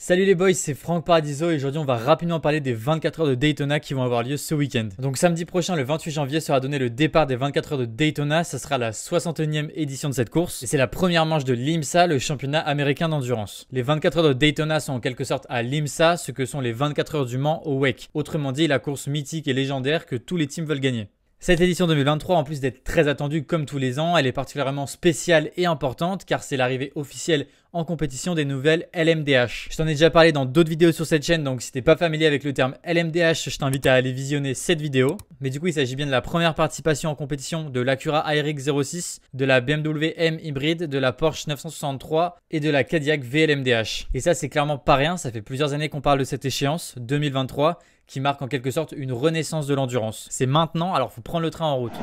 Salut les boys, c'est Franck Paradiso et aujourd'hui on va rapidement parler des 24 heures de Daytona qui vont avoir lieu ce week-end. Donc samedi prochain, le 28 janvier, sera donné le départ des 24 heures de Daytona. Ça sera la 61e édition de cette course et c'est la première manche de l'IMSA, le championnat américain d'endurance. Les 24 heures de Daytona sont en quelque sorte à l'IMSA ce que sont les 24 heures du Mans au WEC. Autrement dit, la course mythique et légendaire que tous les teams veulent gagner. Cette édition 2023, en plus d'être très attendue comme tous les ans, elle est particulièrement spéciale et importante car c'est l'arrivée officielle en compétition des nouvelles LMDH. Je t'en ai déjà parlé dans d'autres vidéos sur cette chaîne, donc si t'es pas familier avec le terme LMDH, je t'invite à aller visionner cette vidéo. Mais du coup, il s'agit bien de la première participation en compétition de l'Acura ARX 06, de la BMW M hybride, de la Porsche 963 et de la Cadillac VLMDH. Et ça, c'est clairement pas rien, ça fait plusieurs années qu'on parle de cette échéance, 2023, qui marque en quelque sorte une renaissance de l'endurance. C'est maintenant, alors faut prendre le train en route.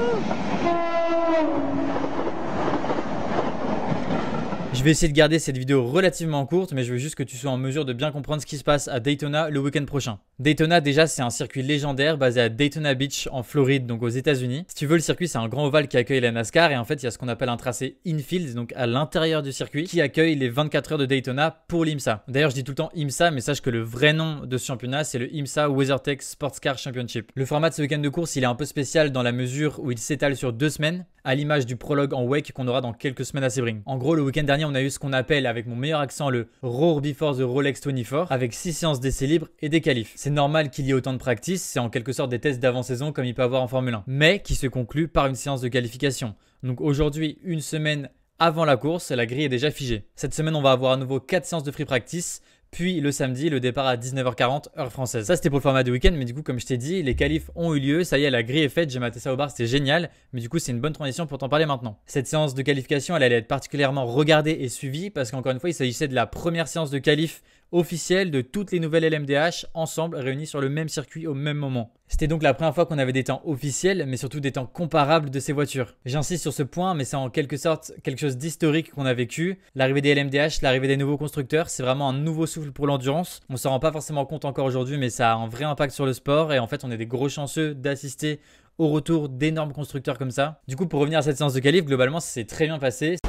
Je vais essayer de garder cette vidéo relativement courte, mais je veux juste que tu sois en mesure de bien comprendre ce qui se passe à Daytona le week-end prochain. Daytona, déjà, c'est un circuit légendaire basé à Daytona Beach en Floride, donc aux États-Unis. Si tu veux, le circuit, c'est un grand ovale qui accueille la NASCAR et en fait, il y a ce qu'on appelle un tracé infield, donc à l'intérieur du circuit, qui accueille les 24 heures de Daytona pour l'IMSA. D'ailleurs, je dis tout le temps IMSA, mais sache que le vrai nom de ce championnat, c'est le IMSA WeatherTech Sports Car Championship. Le format de ce week-end de course, il est un peu spécial dans la mesure où il s'étale sur 2 semaines, à l'image du prologue en WEC qu'on aura dans quelques semaines à Sebring. En gros, le week-end dernier, on a eu ce qu'on appelle, avec mon meilleur accent, le Roar Before the Rolex 24, avec 6 séances d'essais libres et des qualifs. C'est normal qu'il y ait autant de practice, c'est en quelque sorte des tests d'avant-saison comme il peut avoir en Formule 1, mais qui se concluent par une séance de qualification. Donc aujourd'hui, une semaine avant la course, la grille est déjà figée. Cette semaine, on va avoir à nouveau 4 séances de free practice, puis le samedi, le départ à 19h40 heure française. Ça, c'était pour le format de week-end, mais du coup, comme je t'ai dit, les qualifs ont eu lieu. Ça y est, la grille est faite. J'ai maté ça au bar, c'était génial. Mais du coup, c'est une bonne transition pour t'en parler maintenant. Cette séance de qualification, elle allait être particulièrement regardée et suivie parce qu'encore une fois, il s'agissait de la première séance de qualif officielle de toutes les nouvelles LMDH ensemble réunies sur le même circuit au même moment. C'était donc la première fois qu'on avait des temps officiels, mais surtout des temps comparables de ces voitures. J'insiste sur ce point, mais c'est en quelque sorte quelque chose d'historique qu'on a vécu. L'arrivée des LMDH, l'arrivée des nouveaux constructeurs, c'est vraiment un nouveau souffle pour l'endurance. On s'en rend pas forcément compte encore aujourd'hui, mais ça a un vrai impact sur le sport et en fait, on est des gros chanceux d'assister au retour d'énormes constructeurs comme ça. Du coup, pour revenir à cette séance de qualif, globalement, ça s'est très bien passé.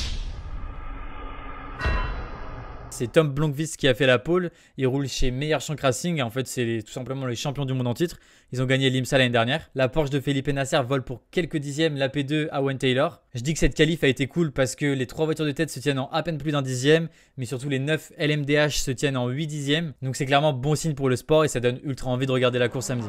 C'est Tom Blomqvist qui a fait la pole. Il roule chez Meyer Shank Racing. Et en fait, c'est tout simplement les champions du monde en titre. Ils ont gagné l'IMSA l'année dernière. La Porsche de Felipe Nasr vole pour quelques dixièmes la P2 à Wayne Taylor. Je dis que cette qualif a été cool parce que les 3 voitures de tête se tiennent en à peine plus d'un dixième. Mais surtout, les 9 LMDH se tiennent en 8 dixièmes. Donc, c'est clairement bon signe pour le sport et ça donne ultra envie de regarder la course samedi.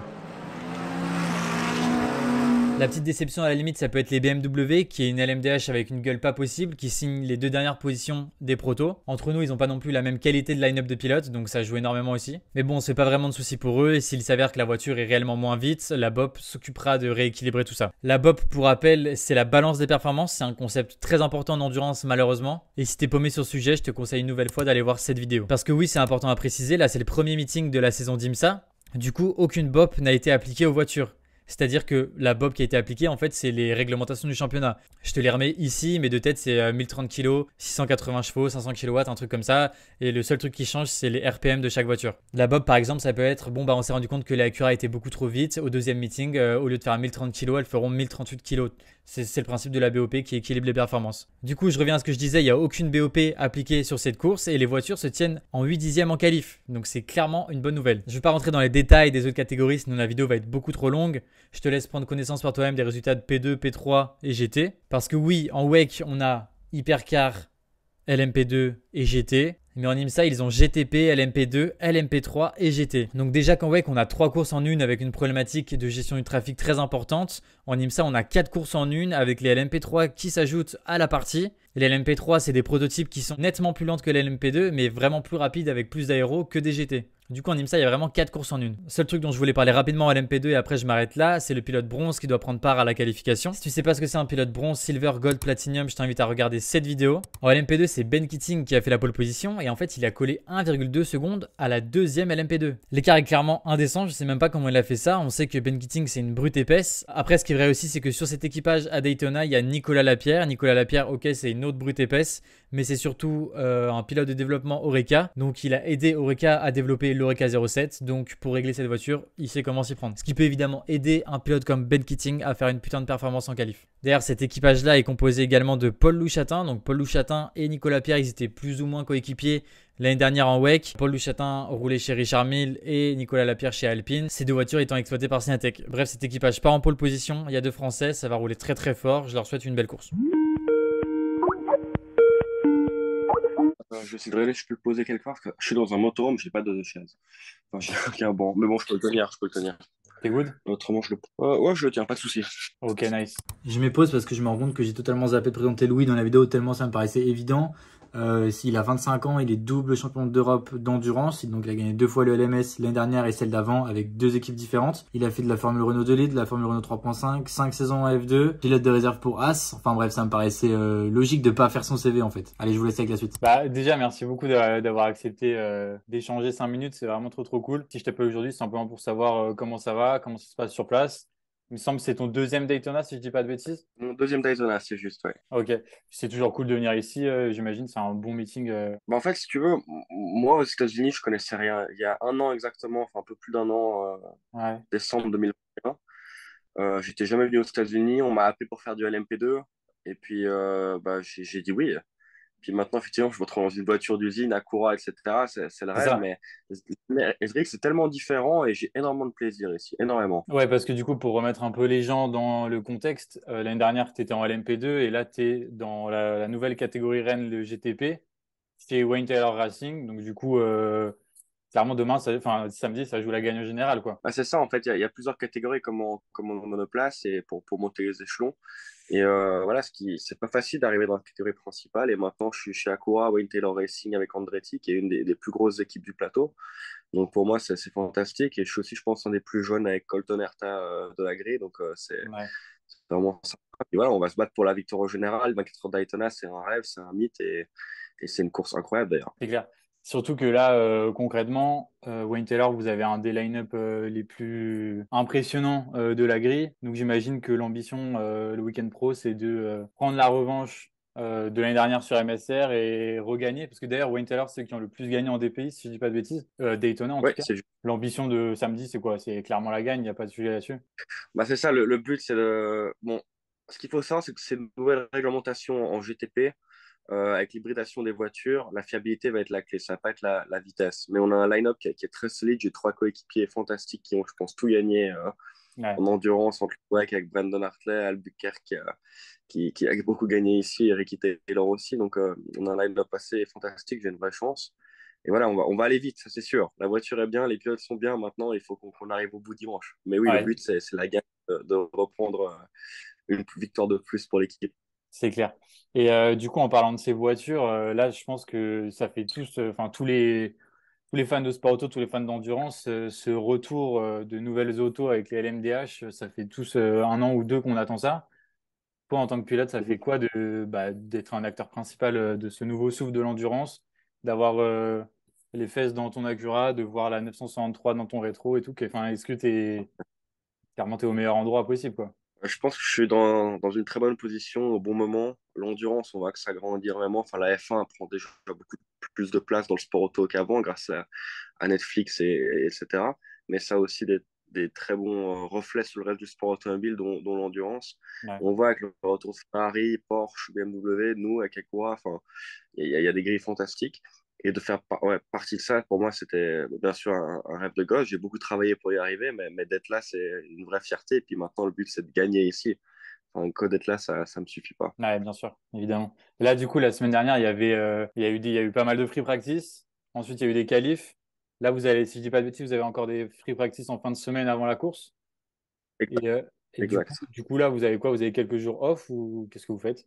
La petite déception à la limite, ça peut être les BMW, qui est une LMDH avec une gueule pas possible, qui signe les 2 dernières positions des protos. Entre nous, ils n'ont pas non plus la même qualité de line-up de pilotes, donc ça joue énormément aussi. Mais bon, c'est pas vraiment de souci pour eux, et s'il s'avère que la voiture est réellement moins vite, la BOP s'occupera de rééquilibrer tout ça. La BOP, pour rappel, c'est la balance des performances, c'est un concept très important en endurance malheureusement. Et si t'es paumé sur ce sujet, je te conseille une nouvelle fois d'aller voir cette vidéo. Parce que oui, c'est important à préciser, là c'est le premier meeting de la saison d'IMSA. Du coup, aucune BOP n'a été appliquée aux voitures. C'est-à-dire que la BOP qui a été appliquée, en fait, c'est les réglementations du championnat. Je te les remets ici, mais de tête, c'est 1030 kg, 680 chevaux, 500 kW, un truc comme ça. Et le seul truc qui change, c'est les RPM de chaque voiture. La BOP, par exemple, ça peut être, bon, bah, on s'est rendu compte que la Acura était beaucoup trop vite. Au deuxième meeting, au lieu de faire 1030 kg, elles feront 1038 kg. C'est le principe de la BOP qui équilibre les performances. Du coup, je reviens à ce que je disais, il n'y a aucune BOP appliquée sur cette course et les voitures se tiennent en 8 dixièmes en qualif. Donc c'est clairement une bonne nouvelle. Je ne vais pas rentrer dans les détails des autres catégories, sinon la vidéo va être beaucoup trop longue. Je te laisse prendre connaissance par toi-même des résultats de P2, P3 et GT. Parce que oui, en WEC, on a Hypercar, LMP2 et GT. Mais en IMSA, ils ont GTP, LMP2, LMP3 et GT. Donc déjà qu'en WEC, on a 3 courses en une avec une problématique de gestion du trafic très importante. En IMSA, on a 4 courses en une avec les LMP3 qui s'ajoutent à la partie. Les LMP3, c'est des prototypes qui sont nettement plus lentes que les LMP2, mais vraiment plus rapides avec plus d'aéro que des GT. Du coup, en IMSA, il y a vraiment 4 courses en une. Seul truc dont je voulais parler rapidement à LMP2 et après je m'arrête là, c'est le pilote bronze qui doit prendre part à la qualification. Si tu sais pas ce que c'est un pilote bronze, silver, gold, platinum, je t'invite à regarder cette vidéo. En LMP2, c'est Ben Keating qui a fait la pole position et en fait, il a collé 1,2 secondes à la deuxième LMP2. L'écart est clairement indécent, je sais même pas comment il a fait ça. On sait que Ben Keating, c'est une brute épaisse. Après, ce qui est vrai aussi, c'est que sur cet équipage à Daytona, il y a Nicolas Lapierre. Nicolas Lapierre, ok, c'est une autre brute épaisse, mais c'est surtout un pilote de développement Oreca. Donc il a aidé Oreca à développer l'Oreca 07. Donc pour régler cette voiture, il sait comment s'y prendre. Ce qui peut évidemment aider un pilote comme Ben Keating à faire une putain de performance en qualif. D'ailleurs, cet équipage-là est composé également de Paul Louchatin. Donc Paul Louchatin et Nicolas Pierre, ils étaient plus ou moins coéquipiers l'année dernière en WEC. Paul Louchatin roulait chez Richard Mille et Nicolas Lapierre chez Alpine. Ces deux voitures étant exploitées par Synatech. Bref, cet équipage part en pole position. Il y a deux Français, ça va rouler très très fort. Je leur souhaite une belle course. Je vais essayer de regarder si je peux le poser quelque part, parce que je suis dans un motorhome, j'ai pas de chaise. Enfin, j'ai aucun banc. Mais bon, je peux le tenir, je peux le tenir. T'es good? Autrement, je le. Ouais, je le tiens, pas de souci. Ok, nice. Je m'épose parce que je me rends compte que j'ai totalement zappé de présenter Louis dans la vidéo tellement ça me paraissait évident. S'il a 25 ans, il est double champion d'Europe d'endurance. Donc il a gagné 2 fois le LMS l'année dernière et celle d'avant avec 2 équipes différentes. Il a fait de la Formule Renault 2 Litre, de la Formule Renault 3.5, 5 saisons en F2, pilote de réserve pour As. Enfin bref, ça me paraissait logique de pas faire son CV en fait. Allez, je vous laisse avec la suite. Bah déjà, merci beaucoup d'avoir accepté d'échanger 5 minutes. C'est vraiment trop trop cool. Si je t'appelle aujourd'hui, c'est simplement pour savoir comment ça va, comment ça se passe sur place. Il me semble que c'est ton deuxième Daytona, si je dis pas de bêtises. Mon deuxième Daytona, c'est juste, ouais. Ok, c'est toujours cool de venir ici, j'imagine, c'est un bon meeting. Bah, en fait, si tu veux, moi, aux États-Unis, je connaissais rien. Il y a un an exactement, enfin un peu plus d'un an, Ouais, décembre 2021, j'étais jamais venu aux États-Unis. On m'a appelé pour faire du LMP2. Et puis, bah, j'ai dit oui. Puis maintenant, effectivement, je me retrouve dans une voiture d'usine, Acura, etc. C'est le c'est rêve, ça. mais je dirais que c'est tellement différent et j'ai énormément de plaisir ici, énormément. Ouais, parce que du coup, pour remettre un peu les gens dans le contexte, l'année dernière, tu étais en LMP2 et là, tu es dans la nouvelle catégorie Rennes, le GTP, chez Wayne Taylor Racing. Donc, du coup, clairement, demain, enfin, samedi, ça joue la gagne générale, quoi. Bah, c'est ça, en fait, il y a plusieurs catégories comme en monoplace et pour monter les échelons. Et voilà, c'est pas facile d'arriver dans la catégorie principale. Et maintenant, je suis chez Acura, Wayne Taylor Racing avec Andretti, qui est une des plus grosses équipes du plateau. Donc pour moi, c'est fantastique. Et je suis aussi, je pense, un des plus jeunes avec Colton Herta de la grille. Donc Ouais, c'est vraiment sympa. Et voilà, on va se battre pour la victoire au général. 24 heures Daytona, c'est un rêve, c'est un mythe. Et c'est une course incroyable d'ailleurs. c'est clair. Surtout que là, concrètement, Wayne Taylor, vous avez un des line-up les plus impressionnants de la grille. Donc j'imagine que l'ambition, le Weekend Pro, c'est de prendre la revanche de l'année dernière sur MSR et regagner. Parce que d'ailleurs, Wayne Taylor, c'est ceux qui ont le plus gagné en DPI, si je dis pas de bêtises. Daytona, en tout Ouais, cas. c'est L'ambition de samedi, c'est quoi? C'est clairement la gagne, il n'y a pas de sujet là-dessus. bah, c'est ça, le but, c'est de. Bon, ce qu'il faut savoir, c'est que c'est une nouvelle réglementation en GTP. Avec l'hybridation des voitures, la fiabilité va être la clé, ça va pas être la vitesse. Mais on a un line-up qui est très solide. J'ai trois coéquipiers fantastiques qui ont, je pense, tout gagné Ouais, en endurance, en track avec Brandon Hartley, Albuquerque, qui a beaucoup gagné ici, et Ricky Taylor aussi. Donc, on a un line-up assez fantastique, j'ai une vraie chance. Et voilà, on va aller vite, ça c'est sûr. La voiture est bien, les pilotes sont bien. Maintenant, il faut qu'on arrive au bout dimanche. Mais oui, le ouais, but, c'est la gagne de reprendre une victoire de plus pour l'équipe. c'est clair. Et du coup, en parlant de ces voitures, là, je pense que ça fait tous, enfin, tous les fans de sport auto, tous les fans d'endurance, ce retour de nouvelles autos avec les LMDH, ça fait tous un an ou deux qu'on attend ça. Toi, en tant que pilote, ça fait quoi d'être un acteur principal de ce nouveau souffle de l'endurance, d'avoir les fesses dans ton Acura, de voir la 963 dans ton rétro et tout. Enfin, est-ce que clairement, t'es au meilleur endroit possible, quoi? Je pense que je suis dans une très bonne position au bon moment. L'endurance, on voit que ça grandit vraiment. Enfin, la F1 prend déjà beaucoup plus de place dans le sport auto qu'avant grâce à Netflix, etc. Mais ça a aussi des très bons reflets sur le reste du sport automobile, dont l'endurance. Ouais. On voit avec le retour de Ferrari, Porsche, BMW, nous, avec Acura, enfin, il y a des grilles fantastiques. Et de faire ouais, partie de ça, pour moi, c'était bien sûr un rêve de gosse. J'ai beaucoup travaillé pour y arriver, mais d'être là, c'est une vraie fierté. Et puis maintenant, le but, c'est de gagner ici. Enfin, que d'être là, ça ne me suffit pas. Ouais, bien sûr, évidemment. Là, du coup, la semaine dernière, il y a eu pas mal de free practice. Ensuite, il y a eu des qualifs. Là, vous allez, si je dis pas de bêtises, vous avez encore des free practice en fin de semaine avant la course. Exact. Et, euh, et Exact. du coup, là, vous avez quoi? Vous avez quelques jours off ou qu'est-ce que vous faites?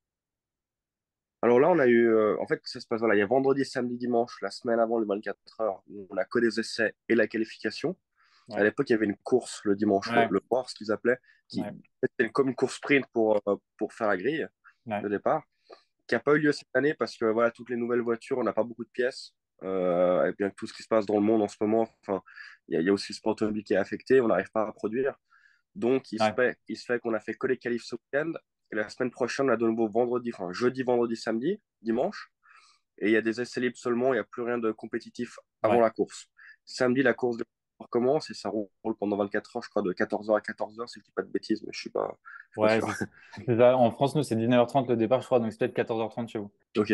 Alors là, on a eu. En fait, ça se passe. Voilà, il y a vendredi, samedi, dimanche, la semaine avant le 24 heures, où on a que des essais et la qualification. À Ouais, l'époque, il y avait une course le dimanche, ouais, le soir, ce qu'ils appelaient, qui ouais, était comme une course sprint pour faire la grille ouais, de départ, qui n'a pas eu lieu cette année parce que voilà, toutes les nouvelles voitures, on n'a pas beaucoup de pièces. Et bien que tout ce qui se passe dans le monde en ce moment, enfin, il y a aussi le sport automobile qui est affecté, on n'arrive pas à produire. Donc, ouais. il se fait qu'on a fait que les qualifs ce week-end. Et la semaine prochaine, on a de nouveau vendredi, enfin jeudi, vendredi, samedi, dimanche. Et il y a des essais libres seulement, il n'y a plus rien de compétitif avant Ouais. la course. Samedi, la course commence et ça roule pendant 24 heures, je crois, de 14 heures à 14 heures, si je dis pas de bêtises, mais je suis pas Ouais, sûr. c'est ça. En France, nous, c'est 19h30 le départ, je crois, donc c'est peut-être 14h30 chez vous. Ok,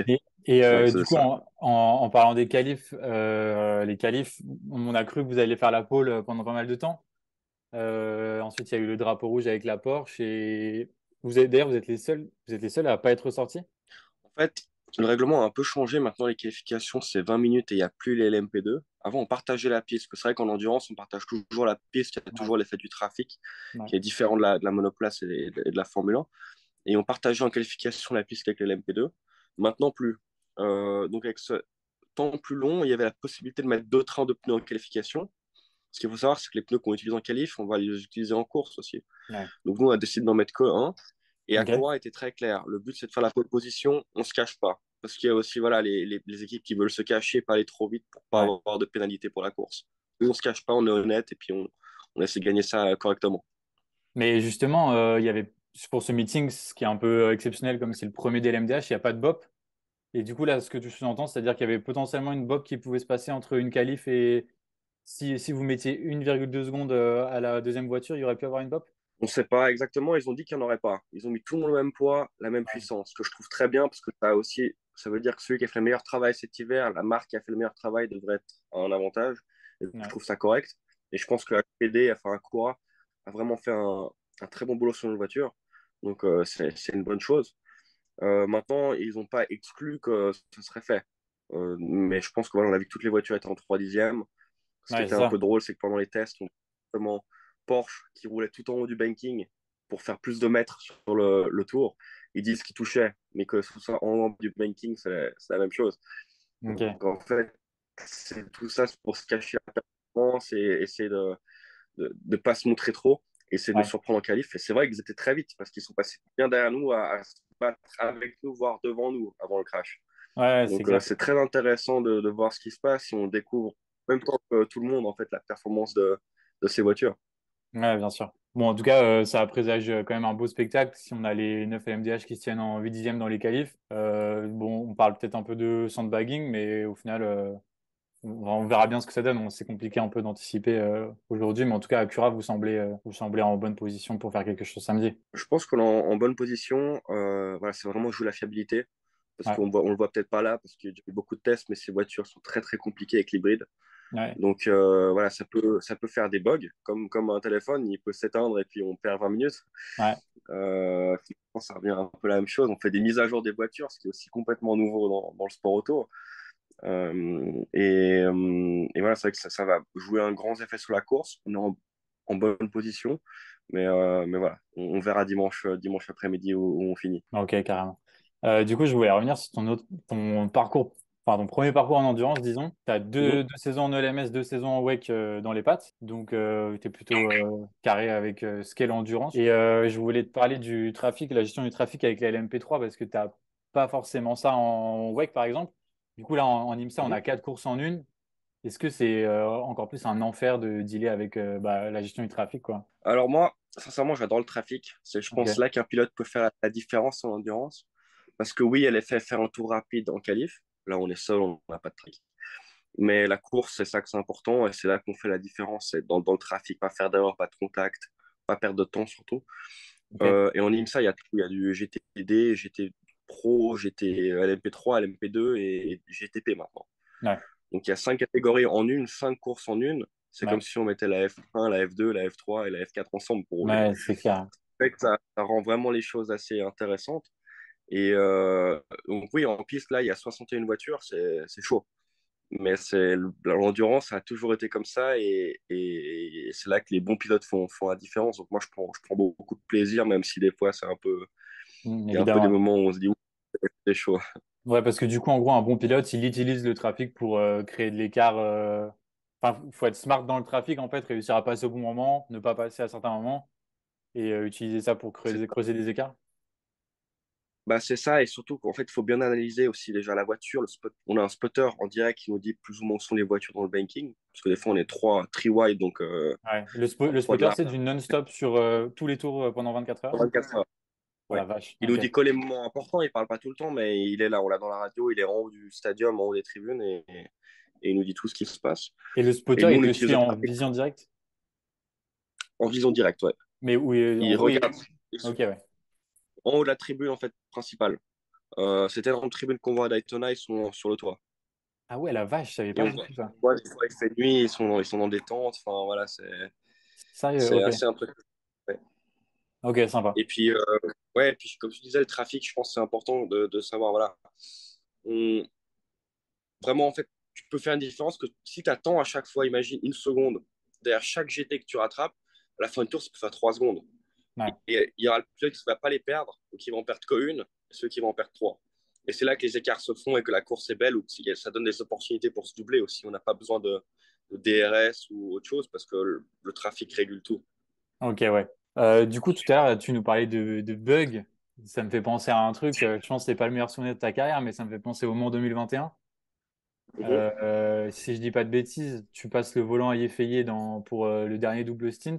Du c'est coup, ça. en parlant des qualifs, les qualifs, on a cru que vous alliez faire la pole pendant pas mal de temps. Ensuite, il y a eu le drapeau rouge avec la Porsche et d'ailleurs, vous êtes les seuls à pas être sortis. En fait, le règlement a un peu changé. Maintenant, les qualifications, c'est 20 minutes et il n'y a plus les LMP2. Avant, on partageait la piste. C'est vrai qu'en endurance, on partage toujours la piste. Il y a Ouais, toujours l'effet du trafic ouais, qui est différent de la monoplace et de la Formule 1. Et on partageait en qualification la piste avec les LMP2. Maintenant, plus. Donc, avec ce temps plus long, il y avait la possibilité de mettre deux trains de pneus en qualification. Ce qu'il faut savoir, c'est que les pneus qu'on utilise en qualif, on va les utiliser en course aussi. ouais. Donc, nous, on a décidé d'en mettre que un. Et Ok. Acura était très clair. Le but, c'est de faire la pole position. On ne se cache pas. Parce qu'il y a aussi voilà, les équipes qui veulent se cacher, pas aller trop vite pour pas Ouais. avoir de pénalité pour la course. Nous, on ne se cache pas, on est honnête et puis on essaie de gagner ça correctement. Mais justement, il y avait pour ce meeting, ce qui est un peu exceptionnel, comme c'est le premier de LMDH, il n'y a pas de BOP. Et du coup, là, ce que tu sous-entends, c'est-à-dire qu'il y avait potentiellement une BOP qui pouvait se passer entre une qualif et si vous mettiez 1,2 secondes à la deuxième voiture, il y aurait pu avoir une BOP? On ne sait pas exactement, ils ont dit qu'il n'y en aurait pas. Ils ont mis tout le monde au même poids, la même Ouais. puissance, ce que je trouve très bien parce que ça veut dire que celui qui a fait le meilleur travail cet hiver, la marque qui a fait le meilleur travail devrait être un avantage. Et je Ouais. trouve ça correct. Et je pense que la PD, enfin Acura, a vraiment fait un très bon boulot sur une voiture. Donc c'est une bonne chose. Maintenant, ils n'ont pas exclu que ça serait fait. Mais je pense que voilà, on a vu que toutes les voitures étaient en 3 dixièmes. Ce qui Ouais, c'est était un peu ça. drôle, c'est que pendant les tests, on a justement Porsche qui roulait tout en haut du banking pour faire plus de mètres sur le tour. Ils disent qu'ils touchaient, mais que ce soit en haut du banking, c'est la même chose. Ok. Donc en fait, c'est tout ça c'est pour se cacher la performance et essayer de pas se montrer trop, essayer de nous Ouais. surprendre en qualif. Et c'est vrai qu'ils étaient très vite parce qu'ils sont passés bien derrière nous à se battre avec nous, voire devant nous avant le crash. Ouais, c'est Donc clair. c'est très intéressant de voir ce qui se passe si on découvre en même temps que tout le monde en fait la performance de ces voitures. Ouais, bien sûr. Bon, en tout cas, ça présage quand même un beau spectacle si on a les 9 LMDH qui se tiennent en 8 dixièmes dans les qualifs. Bon, on parle peut-être un peu de sandbagging, mais au final, on verra bien ce que ça donne. C'est compliqué un peu d'anticiper aujourd'hui, mais en tout cas, Acura, vous semblez en bonne position pour faire quelque chose samedi. Je pense qu'on est en bonne position. Voilà, c'est vraiment jouer la fiabilité parce Ouais, on le voit peut-être pas là parce qu'il y a eu beaucoup de tests, mais ces voitures sont très très compliquées avec l'hybride. ouais, Donc voilà, ça peut faire des bugs comme un téléphone, il peut s'éteindre et puis on perd 20 minutes. ouais, Finalement, ça revient un peu la même chose. On fait des mises à jour des voitures, ce qui est aussi complètement nouveau dans le sport auto. Et voilà, c'est vrai que ça va jouer un grand effet sur la course. On est en bonne position, mais voilà, on verra dimanche après-midi où on finit. ok, carrément. Du coup, je voulais revenir sur ton parcours, enfin ton premier parcours en endurance, disons. Tu as Mhm. deux saisons en ELMS, deux saisons en WEC dans les pattes, donc tu es plutôt carré avec ce qu'est l'endurance. Et je voulais te parler du trafic, la gestion du trafic avec la LMP3, parce que tu n'as pas forcément ça en WEC, par exemple. Du coup, là, en IMSA, on Mhm. a quatre courses en une. Est-ce que c'est encore plus un enfer de dealer avec la gestion du trafic, quoi? Alors moi, sincèrement, j'adore le trafic. C'est, je pense, Ok. là qu'un pilote peut faire la différence en endurance. Parce que oui, elle est fait faire un tour rapide en qualif. Là, on est seul, on n'a pas de trafic. Mais la course, c'est ça que c'est important et c'est là qu'on fait la différence. C'est dans le trafic, pas faire d'erreur, pas de contact, pas perdre de temps surtout. Ok. Et en IMSA, il y a tout. Il y a du GTD, GT Pro, GT LMP3, LMP2 et GTP maintenant. Ouais, Donc il y a 5 catégories en une, 5 courses en une. C'est comme ouais, si on mettait la F1, la F2, la F3 et la F4 ensemble pour rouler. ouais, c'est clair. En fait, ça rend vraiment les choses assez intéressantes. Et donc oui, en piste, là, il y a 61 voitures, c'est chaud. Mais l'endurance a toujours été comme ça et c'est là que les bons pilotes font la différence. Donc moi, je prends beaucoup de plaisir, même si des fois, il y a un peu des Évidemment. moments où on se dit, ouh, c'est chaud. Ouais, parce que du coup, en gros, un bon pilote, il utilise le trafic pour créer de l'écart. Enfin, il faut être smart dans le trafic, en fait, réussir à passer au bon moment, ne pas passer à certains moments et utiliser ça pour C'est creuser des écarts. bah, c'est ça, et surtout qu'en fait, il faut bien analyser aussi déjà la voiture. On a un spotter en direct qui nous dit plus ou moins où sont les voitures dans le banking, parce que des fois, on est three wide, donc Ouais. Le trois de spotter, large, c'est du non-stop sur tous les tours pendant 24 heures. 24 heures. Oh la Ouais. vache. Il nous Ok. dit que les moments importants, il parle pas tout le temps, mais il est là, on l'a dans la radio, il est en haut du stadium, en haut des tribunes, et il nous dit tout ce qui se passe. Et le Et spotter, nous, il on te utilise suit le en trafic vision directe? en vision directe, ouais. Mais où, en Il gros, regarde ok, ouais. en haut de la tribune, en fait, principale. C'était dans la tribune qu'on voit à Daytona, ils sont sur le toit. Ah ouais, la vache, je savais Et pas on du tout ça. voit des fois, il fait nuit, ils sont dans des tentes, enfin, voilà, Sérieux, c'est ok. assez impressionnant. Ouais. Ok, sympa. Et puis, ouais, et puis, comme tu disais, le trafic, je pense que c'est important de savoir, voilà. On- Vraiment, en fait, tu peux faire une différence que si tu attends à chaque fois, imagine une seconde, derrière chaque GT que tu rattrapes, à la fin du tour, ça peut faire 3 secondes. Ouais. Et il y aura le pilote qui ne va pas les perdre, ou qui vont en perdre qu'une, et ceux qui vont en perdre trois. Et c'est là que les écarts se font et que la course est belle, ou que ça donne des opportunités pour se doubler aussi. On n'a pas besoin de DRS ou autre chose parce que le trafic régule tout. Ok, ouais. Du coup, tout à l'heure, tu nous parlais de bugs. Ça me fait penser à un truc. Je pense que c'est pas le meilleur souvenir de ta carrière, mais ça me fait penser au Mans 2021. Mhm. Si je dis pas de bêtises, tu passes le volant à Yefeye pour le dernier double stint.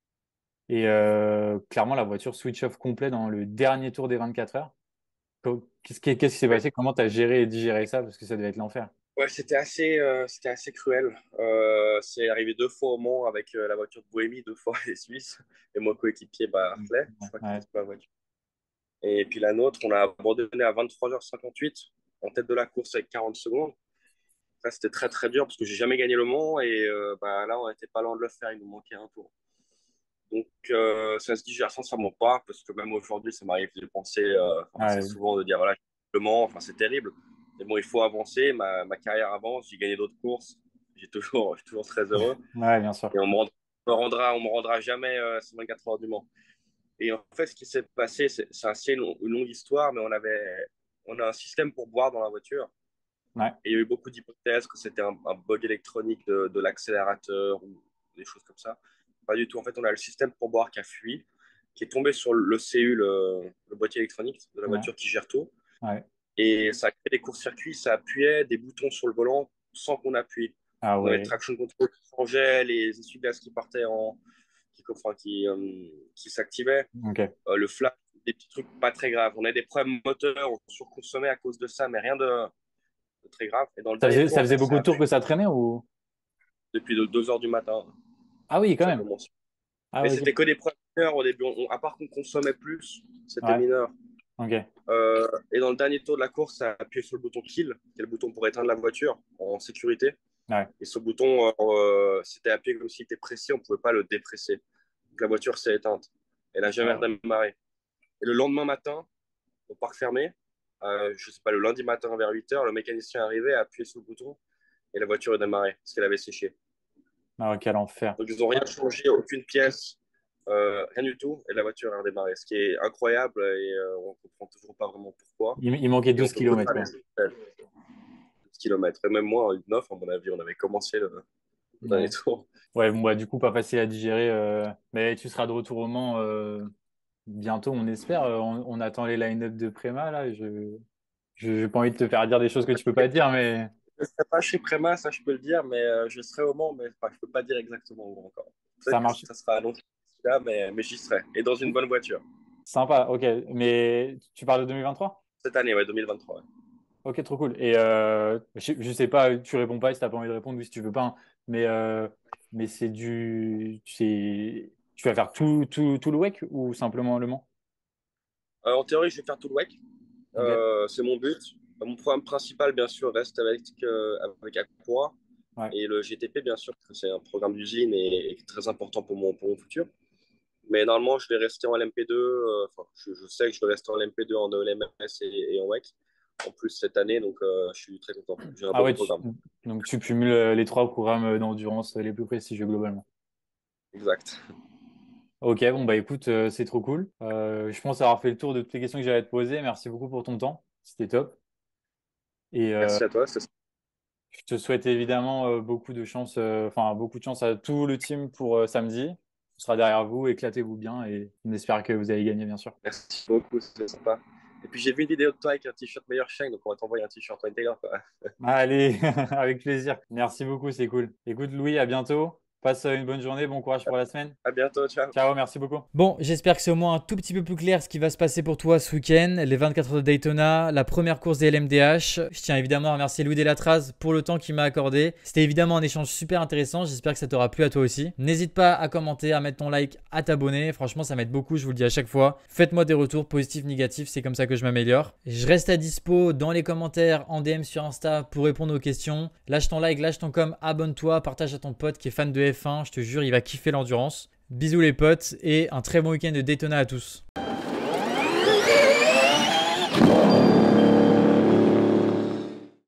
Et clairement, la voiture switch off complet dans le dernier tour des 24 heures. Qu'est-ce qui s'est Ouais, passé? Comment tu as géré et digéré ça? Parce que ça devait être l'enfer. ouais, c'était assez cruel. C'est arrivé 2 fois au Mans avec la voiture de Bohémie, 2 fois les Suisses, et mon coéquipier, bah, Hartley, je crois qu'il Ouais, était sur la voiture. Et puis la nôtre, on a abandonné à 23h58 en tête de la course avec 40 secondes. Ça, c'était très très dur parce que j'ai jamais gagné le Mans et bah, là, on n'était pas loin de le faire. Il nous manquait un tour. Donc, ça se digère sincèrement pas parce que même aujourd'hui, ça m'arrive de penser assez ouais, souvent de dire voilà, le Mans, enfin, c'est terrible. Mais bon, il faut avancer. Ma carrière avance. J'ai gagné d'autres courses. Je suis toujours très heureux. ouais, bien sûr. Et on me rendra jamais ces 24 heures du Mans. Et en fait, ce qui s'est passé, c'est assez une longue histoire, mais on a un système pour boire dans la voiture. Ouais, Et il y a eu beaucoup d'hypothèses que c'était un bug électronique de l'accélérateur ou des choses comme ça. Pas du tout. En fait, on a le système pour boire qui a fui, qui est tombé sur le CU, le boîtier électronique de la ouais, voiture qui gère tout. ouais. Et ça a créé des courts-circuits, ça appuyait des boutons sur le volant sans qu'on appuie. Ah On avait le ouais, traction control qui changeait, les essuie-glaces qui partaient qui s'activaient, ok. le flash, des petits trucs pas très graves. On a des problèmes moteurs, on surconsommait à cause de ça, mais rien de très grave. Et dans le dernier tour, Ça en faisait fait, beaucoup ça de a tours plu que ça traînait ou? depuis 2 heures du matin Ah oui, que quand ça même. commence. Ah Mais ouais, ok. c'était que des problèmes mineurs au début. À part qu'on consommait plus, c'était Ouais, mineur. ok. Et dans le dernier tour de la course, ça a appuyé sur le bouton kill, qui est le bouton pour éteindre la voiture en sécurité. Ouais. Et ce bouton, c'était appuyé comme s'il était pressé, on ne pouvait pas le dépresser. Donc la voiture s'est éteinte. Elle n'a jamais Ah ouais. redémarré. Et le lendemain matin, au parc fermé, je ne sais pas, le lundi matin vers 8 heures, le mécanicien est arrivé, a appuyé sur le bouton et la voiture est démarrée parce qu'elle avait séché. Ah, quel enfer. Donc ils n'ont rien changé, aucune pièce, rien du tout, et la voiture a redémarré. Ce qui est incroyable et on ne comprend toujours pas vraiment pourquoi. Il manquait Et on 12 peut que kilomètres, faire quoi. des kilomètres. Et même moi, en 9, à mon avis, on avait commencé le dernier Ouais. tour. Ouais, bon, bah, du coup, pas facile à digérer. Mais tu seras de retour au Mans bientôt, on espère. On attend les line-up de Préma, là. J'ai pas envie de te faire dire des choses que tu peux pas dire, mais Je ne serai pas chez Préma, ça je peux le dire, mais je serai au Mans, mais enfin, je ne peux pas dire exactement où encore. ça Peut-être que marche. ça sera annoncé là, mais j'y serai. Et dans une bonne voiture. Sympa, ok. Mais tu parles de 2023? Cette année, ouais, 2023. Ouais. Ok, trop cool. Et je sais pas, tu réponds pas si t'as pas envie de répondre, oui, si tu veux pas, hein. Mais, c'est tu vas faire tout le WEC ou simplement Le Mans? En théorie, je vais faire tout le WEC. Ok, C'est mon but. Mon programme principal, bien sûr, reste avec Aqua. ouais. Et le GTP, bien sûr, parce que c'est un programme d'usine et très important pour mon futur. Mais normalement, je vais rester en LMP2. Enfin, je sais que je vais rester en LMP2 en ELMS et en WEC. En plus cette année, donc je suis très content. J'ai un Ah bon ouais, programme. donc tu cumules les trois programmes d'endurance les plus prestigieux globalement. Exact. Ok, bon bah écoute, c'est trop cool. Je pense avoir fait le tour de toutes les questions que j'allais te poser. Merci beaucoup pour ton temps, c'était top. Et Merci à toi. je te souhaite évidemment beaucoup de chance, enfin beaucoup de chance à tout le team pour samedi. On sera derrière vous, éclatez-vous bien et on espère que vous allez gagner bien sûr. Merci beaucoup, c'est sympa. Et puis j'ai vu une vidéo de toi avec un t-shirt meilleur Shine, donc on va t'envoyer un t-shirt en intégral, quoi. Allez, avec plaisir. Merci beaucoup, c'est cool. Écoute Louis, à bientôt. Passe une bonne journée, bon courage pour la semaine. À bientôt, ciao. Ciao, merci beaucoup. Bon, j'espère que c'est au moins un tout petit peu plus clair ce qui va se passer pour toi ce week-end. Les 24 heures de Daytona, la première course des LMDH. Je tiens évidemment à remercier Louis Delatraz pour le temps qu'il m'a accordé. C'était évidemment un échange super intéressant. J'espère que ça t'aura plu à toi aussi. N'hésite pas à commenter, à mettre ton like, à t'abonner. Franchement, ça m'aide beaucoup, je vous le dis à chaque fois. Faites-moi des retours positifs, négatifs, c'est comme ça que je m'améliore. Je reste à dispo dans les commentaires, en DM sur Insta pour répondre aux questions. Lâche ton like, lâche ton com, abonne-toi, partage à ton pote qui est fan de F1. Je te jure, il va kiffer l'endurance. Bisous les potes et un très bon week-end de Daytona à tous.